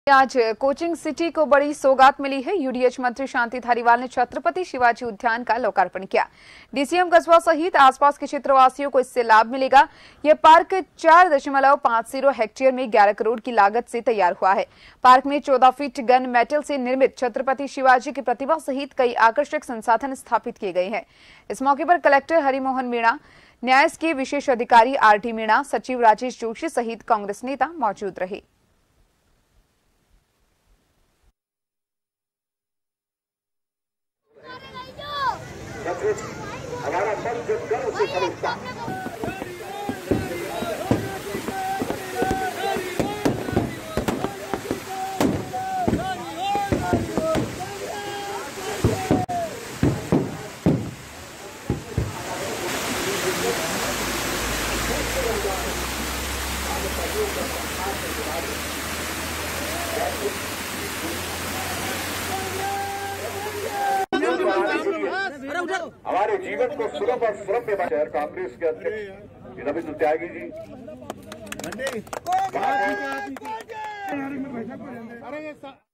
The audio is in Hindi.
आज कोचिंग सिटी को बड़ी सौगात मिली है। यूडीएच मंत्री शांति धारीवाल ने छत्रपति शिवाजी उद्यान का लोकार्पण किया। डीसीएम कस्बा सहित आसपास के क्षेत्रवासियों को इससे लाभ मिलेगा। यह पार्क 4.50 हेक्टेयर में 11 करोड़ की लागत से तैयार हुआ है। पार्क में 14 फीट गन मेटल से निर्मित छत्रपति शिवाजी की प्रतिमा सहित कई आकर्षक संसाधन स्थापित किए गए हैं। इस मौके पर कलेक्टर हरिमोहन मीणा, न्यास के विशेष अधिकारी आरटी मीणा, सचिव राजेश जोशी सहित कांग्रेस नेता मौजूद रहे। हमारा मन जो गर्व से खरीदता हमारे जीवन को सुलभ और सुलभ में शहर कांग्रेस के अध्यक्ष रविंद्र त्यागी जी